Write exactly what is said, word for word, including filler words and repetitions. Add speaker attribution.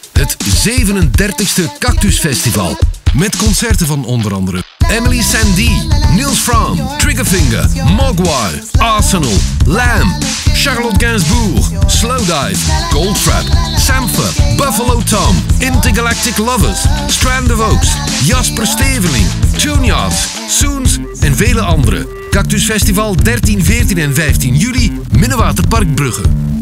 Speaker 1: Het zevenendertigste Cactus Festival. Met concerten van onder andere Emily Sandé, Nils Frahm, Triggerfinger, Mogwai, Arsenal, Lamb, Charlotte Gainsbourg, Slowdive, Goldfrapp, Sampha, Buffalo Tom, Intergalactic Lovers, Strand of Oaks, Jasper Steveling, Tuneyards, Soons en vele andere. Cactus Festival dertien, veertien en vijftien juli, Minnewaterpark Brugge.